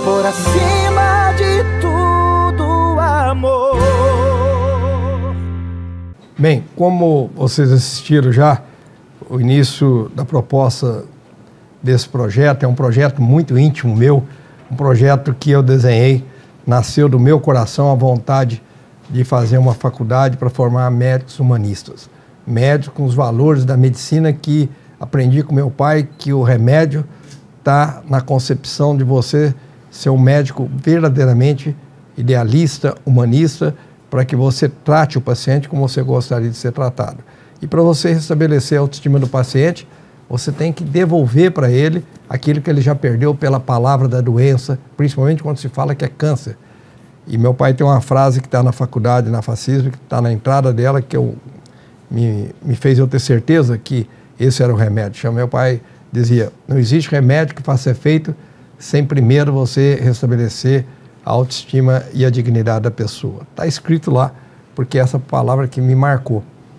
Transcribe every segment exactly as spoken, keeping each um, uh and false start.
por acima de tudo, amor. Bem, como vocês assistiram já, o início da proposta desse projeto é um projeto muito íntimo meu, um projeto que eu desenhei, nasceu do meu coração a vontade de fazer uma faculdade para formar médicos humanistas. Médicos com os valores da medicina que aprendi com meu pai, que o remédio está na concepção de você ser um médico verdadeiramente idealista, humanista, para que você trate o paciente como você gostaria de ser tratado. E para você restabelecer a autoestima do paciente, você tem que devolver para ele aquilo que ele já perdeu pela palavra da doença, principalmente quando se fala que é câncer. E meu pai tem uma frase que está na faculdade, na Fascisb, que está na entrada dela, que eu, me, me fez eu ter certeza que esse era o remédio. Meu pai dizia, não existe remédio que faça efeito sem primeiro você restabelecer a autoestima e a dignidade da pessoa. Está escrito lá, porque é essa palavra que me marcou.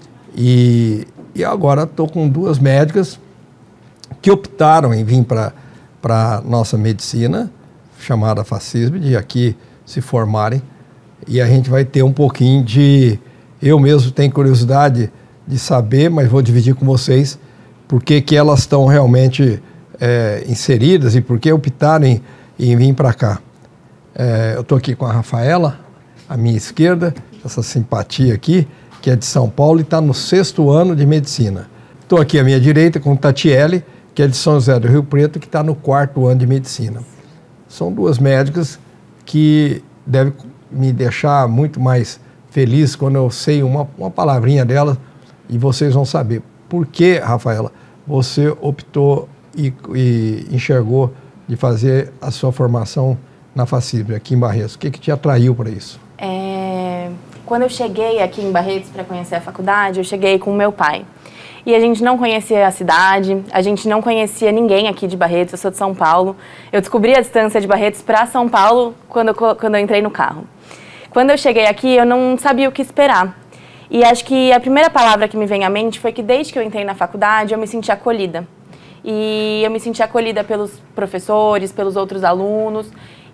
E, e agora estou com duas médicas que optaram em vir para a nossa medicina, chamada Fascisb, de aqui se formarem, e a gente vai ter um pouquinho de... Eu mesmo tenho curiosidade de saber, mas vou dividir com vocês por que que elas estão realmente é, inseridas e por que optaram em, em vir para cá. É, eu estou aqui com a Rafaela, à minha esquerda, essa simpatia aqui, que é de São Paulo e está no sexto ano de medicina. Estou aqui à minha direita com Tatiele, que é de São José do Rio Preto, que está no quarto ano de medicina. São duas médicas que devem me deixar muito mais feliz quando eu sei uma, uma palavrinha delas e vocês vão saber. Por que, Rafaela, você optou e, e enxergou de fazer a sua formação na Fascisb, aqui em Barretos? O que, que te atraiu para isso? É, quando eu cheguei aqui em Barretos para conhecer a faculdade, eu cheguei com o meu pai. E a gente não conhecia a cidade, a gente não conhecia ninguém aqui de Barretos, eu sou de São Paulo. Eu descobri a distância de Barretos para São Paulo quando eu, quando eu entrei no carro. Quando eu cheguei aqui, eu não sabia o que esperar. E acho que a primeira palavra que me vem à mente foi que desde que eu entrei na faculdade, eu me senti acolhida. E eu me senti acolhida pelos professores, pelos outros alunos.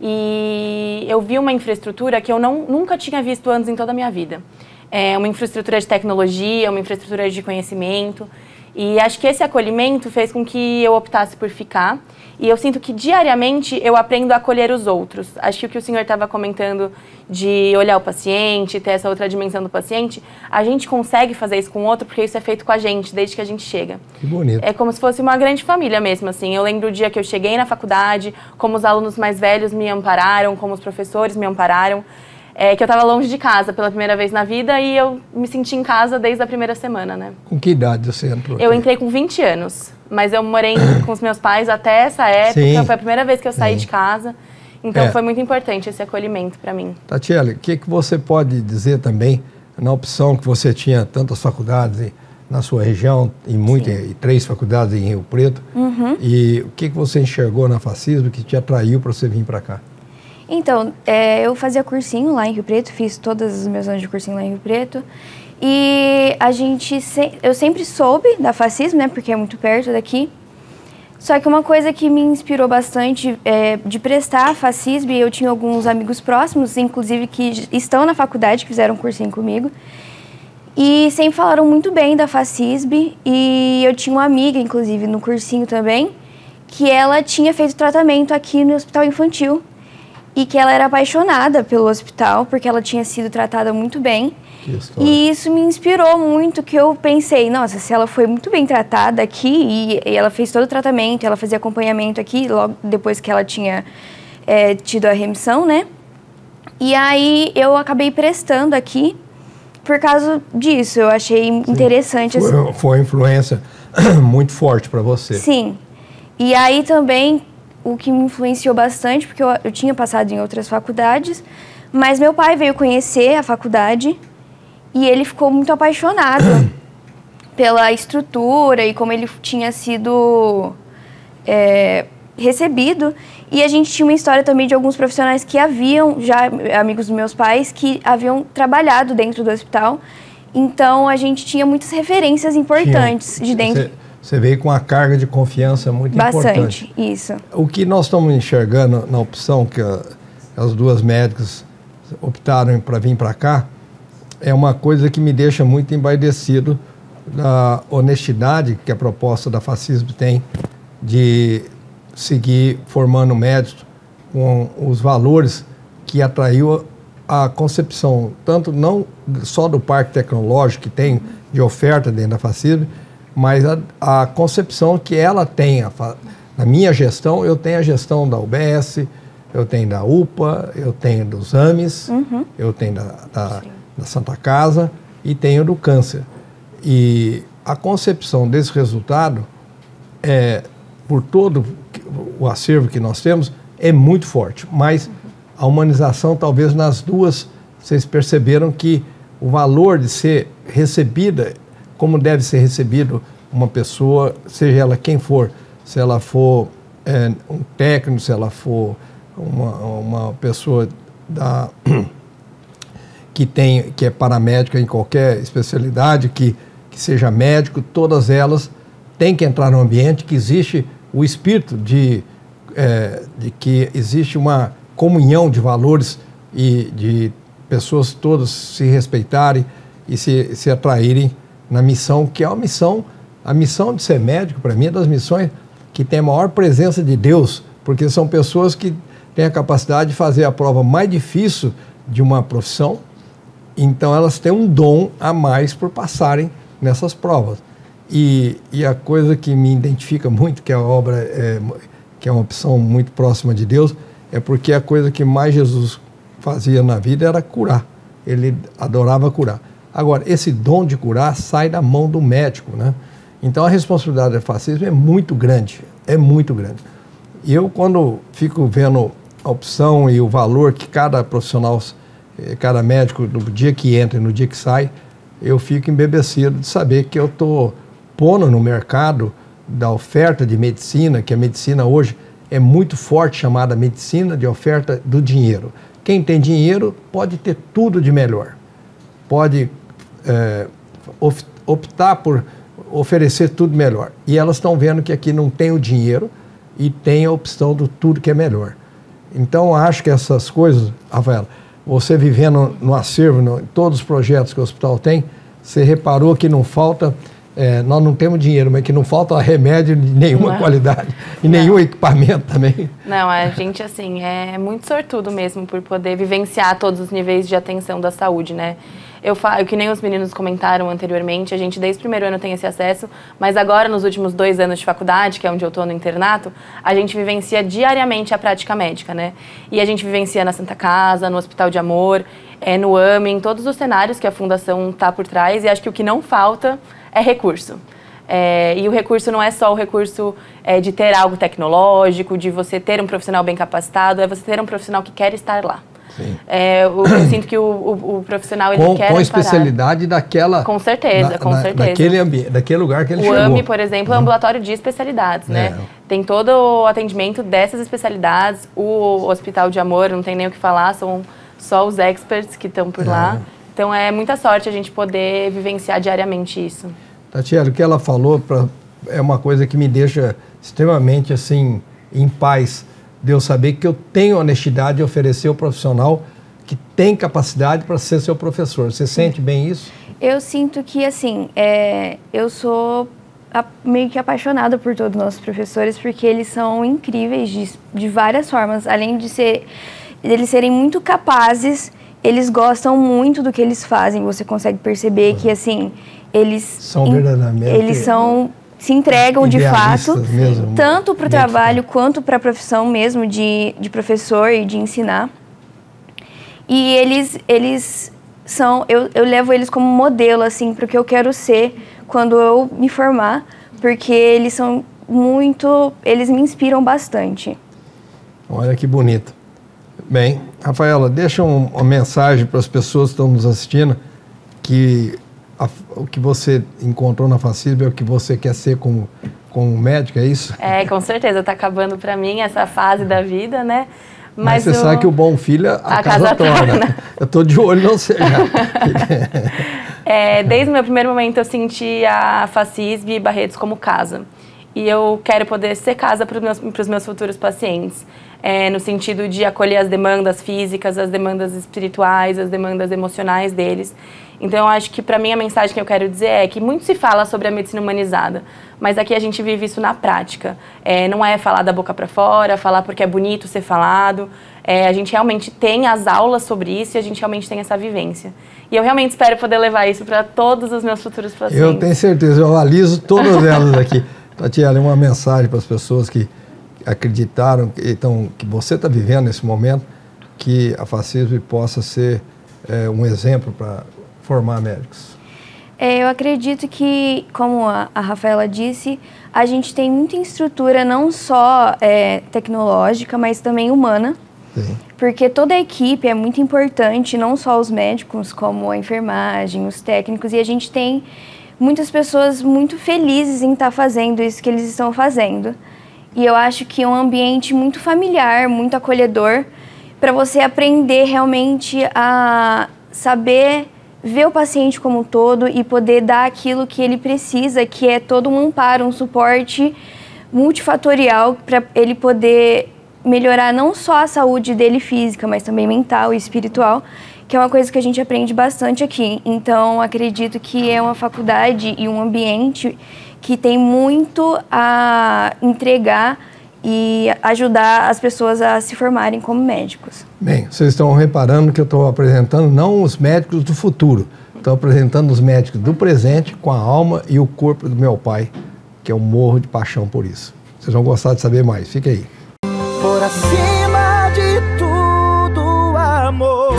E eu vi uma infraestrutura que eu não, nunca tinha visto antes em toda a minha vida. É uma infraestrutura de tecnologia, uma infraestrutura de conhecimento. E acho que esse acolhimento fez com que eu optasse por ficar. E eu sinto que diariamente eu aprendo a acolher os outros. Acho que o que o senhor estava comentando de olhar o paciente, ter essa outra dimensão do paciente, a gente consegue fazer isso com o outro porque isso é feito com a gente, desde que a gente chega. Que bonito. É como se fosse uma grande família mesmo, assim. Eu lembro o dia que eu cheguei na faculdade, como os alunos mais velhos me ampararam, como os professores me ampararam. É, que eu estava longe de casa pela primeira vez na vida e eu me senti em casa desde a primeira semana, né? Com que idade você entrou aqui? Eu entrei com vinte anos, mas eu morei com os meus pais até essa época. Sim. Foi a primeira vez que eu saí Sim. de casa. Então é. foi muito importante esse acolhimento para mim. Tatiele, o que, que você pode dizer também na opção que você tinha tantas faculdades na sua região, em muitas, e três faculdades em Rio Preto, uhum. e o que, que você enxergou na Fascisb que te atraiu para você vir para cá? Então, é, eu fazia cursinho lá em Rio Preto, fiz todos os meus anos de cursinho lá em Rio Preto. E a gente, se, eu sempre soube da Fascisb, né, porque é muito perto daqui. Só que uma coisa que me inspirou bastante é, de prestar a Fascisb, eu tinha alguns amigos próximos, inclusive que estão na faculdade, que fizeram cursinho comigo. E sempre falaram muito bem da Fascisb. E eu tinha uma amiga, inclusive, no cursinho também, que ela tinha feito tratamento aqui no Hospital Infantil. E que ela era apaixonada pelo hospital, porque ela tinha sido tratada muito bem. E isso me inspirou muito, que eu pensei, nossa, se ela foi muito bem tratada aqui, e, e ela fez todo o tratamento, ela fazia acompanhamento aqui, logo depois que ela tinha é, tido a remissão, né? E aí eu acabei prestando aqui por causa disso, eu achei Sim. interessante. Foi, assim. foi uma influência muito forte para você. Sim. E aí também... o que me influenciou bastante, porque eu, eu tinha passado em outras faculdades, mas meu pai veio conhecer a faculdade e ele ficou muito apaixonado pela estrutura e como ele tinha sido é, recebido. E a gente tinha uma história também de alguns profissionais que haviam, já amigos dos meus pais, que haviam trabalhado dentro do hospital. Então, a gente tinha muitas referências importantes tinha, de dentro. Você, Você veio com uma carga de confiança muito Bastante, importante. Bastante, isso. O que nós estamos enxergando na opção que a, as duas médicas optaram para vir para cá, é uma coisa que me deixa muito embaidecido da honestidade que a proposta da Fascisb tem de seguir formando médicos com os valores que atraiu a concepção, tanto não só do parque tecnológico que tem de oferta dentro da Fascisb, mas a, a concepção que ela tem. A, na minha gestão, eu tenho a gestão da U B S, eu tenho da U P A, eu tenho dos A M Es, uhum. eu tenho da, da, da Santa Casa e tenho do câncer. E a concepção desse resultado, é, por todo o acervo que nós temos, é muito forte. Mas uhum. a humanização, talvez nas duas, vocês perceberam que o valor de ser recebida, como deve ser recebido uma pessoa, seja ela quem for, se ela for é, um técnico, se ela for uma, uma pessoa da, que, tem, que é paramédica em qualquer especialidade, que, que seja médico, todas elas têm que entrar no ambiente que existe o espírito de, é, de que existe uma comunhão de valores e de pessoas todas se respeitarem e se, se atraírem na missão, que é uma missão, a missão de ser médico, para mim, é das missões que tem a maior presença de Deus, porque são pessoas que têm a capacidade de fazer a prova mais difícil de uma profissão, então elas têm um dom a mais por passarem nessas provas. E, e a coisa que me identifica muito, que a obra é, que é uma opção muito próxima de Deus, é porque a coisa que mais Jesus fazia na vida era curar. Ele adorava curar. Agora, esse dom de curar sai da mão do médico, né? Então, a responsabilidade do Fascisb é muito grande, é muito grande. E eu, quando fico vendo a opção e o valor que cada profissional, cada médico, no dia que entra e no dia que sai, eu fico embebecido de saber que eu estou pondo no mercado da oferta de medicina, que a medicina hoje é muito forte, chamada medicina de oferta do dinheiro. Quem tem dinheiro pode ter tudo de melhor, pode é, optar por oferecer tudo melhor. E elas estão vendo que aqui não tem o dinheiro e tem a opção do tudo que é melhor. Então, acho que essas coisas, Rafaela, você vivendo no acervo, no, em todos os projetos que o hospital tem, você reparou que não falta, é, nós não temos dinheiro, mas que não falta remédio de nenhuma não. qualidade e não. nenhum equipamento também. Não, a gente, assim, é muito sortudo mesmo por poder vivenciar todos os níveis de atenção da saúde, né? Eu falo, que nem os meninos comentaram anteriormente, a gente desde o primeiro ano tem esse acesso, mas agora nos últimos dois anos de faculdade, que é onde eu estou no internato, a gente vivencia diariamente a prática médica, né? E a gente vivencia na Santa Casa, no Hospital de Amor, é, no A M E, em todos os cenários que a Fundação está por trás, e acho que o que não falta é recurso. É, e o recurso não é só o recurso é, de ter algo tecnológico, de você ter um profissional bem capacitado, é você ter um profissional que quer estar lá. É, eu, eu sinto que o, o, o profissional ele com, quer com a especialidade daquela com certeza na, com na, certeza daquele ambiente, daquele lugar que ele o chegou. O A M E, por exemplo, é um ambulatório de especialidades, é. né? Tem todo o atendimento dessas especialidades. O Hospital de Amor, não tem nem o que falar, são só os experts que estão por é. lá. Então é muita sorte a gente poder vivenciar diariamente isso. Tatiana, o que ela falou pra, é uma coisa que me deixa extremamente assim em paz, de eu saber que eu tenho honestidade de oferecer ao profissional que tem capacidade para ser seu professor. Você sente bem isso? Eu sinto que, assim, é, eu sou a, meio que apaixonada por todos os nossos professores, porque eles são incríveis de, de várias formas. Além de ser, eles serem muito capazes, eles gostam muito do que eles fazem. Você consegue perceber é. que, assim, eles... São verdadeiramente... Eles são... se entregam de fato, mesmo, tanto para o trabalho quanto para a profissão mesmo de, de professor e de ensinar. E eles, eles são, eu, eu levo eles como modelo, assim, para o que eu quero ser quando eu me formar, porque eles são muito, eles me inspiram bastante. Olha que bonito. Bem, Rafaela, deixa um, uma mensagem para as pessoas que estão nos assistindo, que a, o que você encontrou na Fascisb é o que você quer ser como, como médico, é isso? É, com certeza, está acabando para mim essa fase da vida, né? Mas, Mas você o... sabe que o bom filho a, a casa, casa torna. torna. Eu tô de olho, não sei. É, desde o meu primeiro momento eu senti a Facisb e Barretos como casa. E eu quero poder ser casa para os meus, para os meus futuros pacientes. É, no sentido de acolher as demandas físicas, as demandas espirituais, as demandas emocionais deles. Então, eu acho que, para mim, a mensagem que eu quero dizer é que muito se fala sobre a medicina humanizada, mas aqui a gente vive isso na prática. É, não é falar da boca para fora, falar porque é bonito ser falado. É, a gente realmente tem as aulas sobre isso e a gente realmente tem essa vivência. E eu realmente espero poder levar isso para todos os meus futuros pacientes. Eu tenho certeza, eu analiso todas elas aqui. Tatiana, uma mensagem para as pessoas que acreditaram que, então, que você está vivendo nesse momento, que a Facisb possa ser é, um exemplo para formar médicos. É, eu acredito que, como a, a Rafaela disse, a gente tem muita estrutura não só é, tecnológica, mas também humana. Sim. Porque toda a equipe é muito importante, não só os médicos, como a enfermagem, os técnicos, e a gente tem muitas pessoas muito felizes em estar fazendo isso que eles estão fazendo. E eu acho que é um ambiente muito familiar, muito acolhedor, para você aprender realmente a saber ver o paciente como um todo e poder dar aquilo que ele precisa, que é todo um amparo, um suporte multifatorial para ele poder melhorar não só a saúde dele física, mas também mental e espiritual, que é uma coisa que a gente aprende bastante aqui. Então, acredito que é uma faculdade e um ambiente que tem muito a entregar e ajudar as pessoas a se formarem como médicos. Bem, vocês estão reparando que eu estou apresentando não os médicos do futuro, estou apresentando os médicos do presente com a alma e o corpo do meu pai, que eu morro de paixão por isso. Vocês vão gostar de saber mais, fica aí. Por acima de tudo, amor.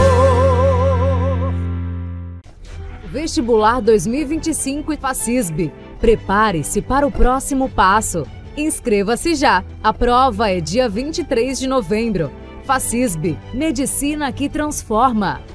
Vestibular dois mil e vinte e cinco e Facisb. Prepare-se para o próximo passo. Inscreva-se já. A prova é dia vinte e três de novembro. Facisb, medicina que transforma.